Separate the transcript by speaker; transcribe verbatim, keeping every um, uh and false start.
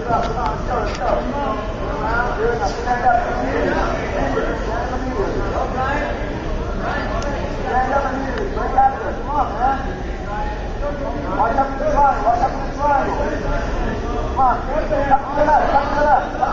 Speaker 1: Watch out for the triangle, watch out for the triangle. Come on, come to the left, come to the left.